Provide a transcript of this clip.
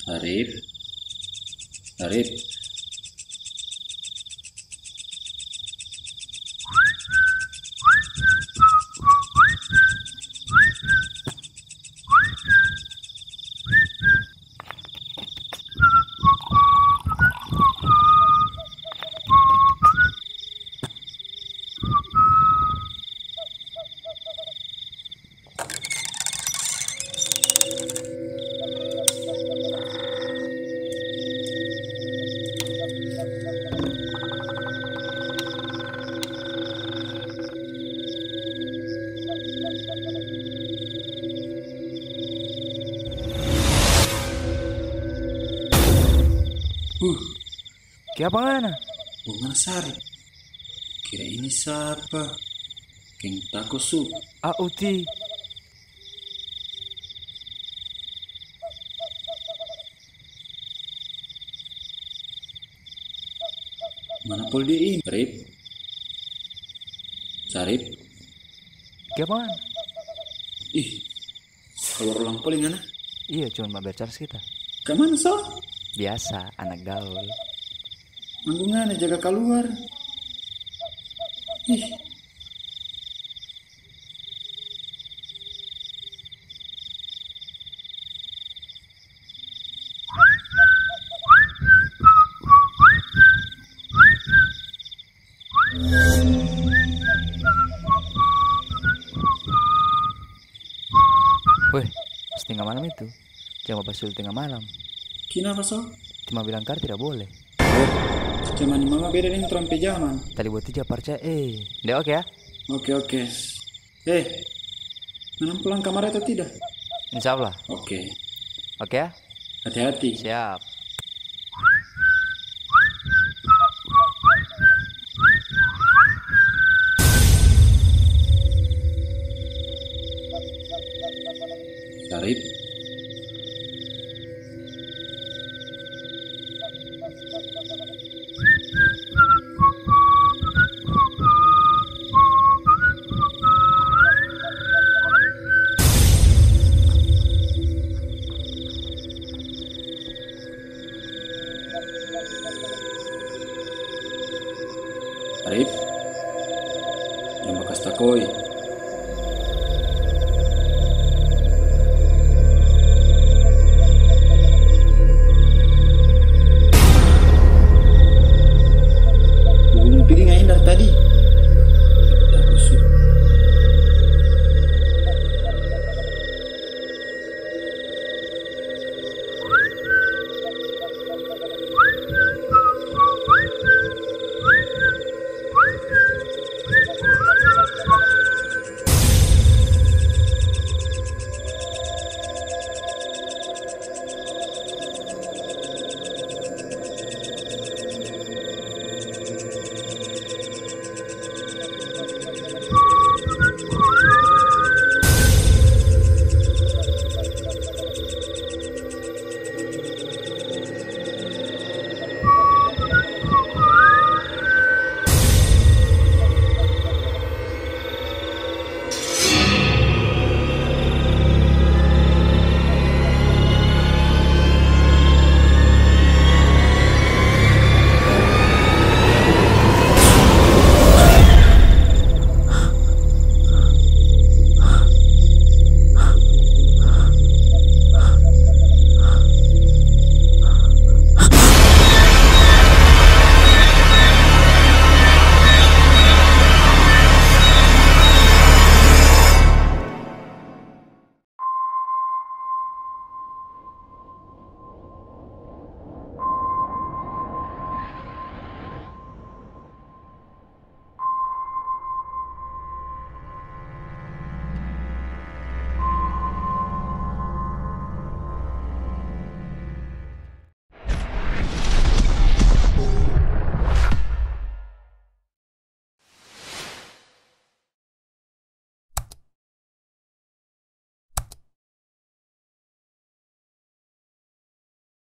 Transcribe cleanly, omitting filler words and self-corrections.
Arif, Arif, Kaya apa ngana? bunga sari. Kira ini siapa? Keng tako su. Uti. Mana pol dia ini? Sarip, Sarip. Kaya apa ngana? Ih, keluar ulang poling ana. Iya, cuma mau bercars kita. Kemana so? Biasa, anak gaul. Manggungan jaga keluar. Ih, Weh, setengah malam itu. Jangan basul tengah malam. kenapa so? Cuma bilang kar tidak boleh. Zaman mama beda nih trampe zaman. Tadi buat tiga percaya. Deh oke ya? Oke. Mana pulang kamar atau tidak? Insya Allah. Oke, Oke ya? hati-hati. Siap. Sarip, Sarip, yang bekas takoi.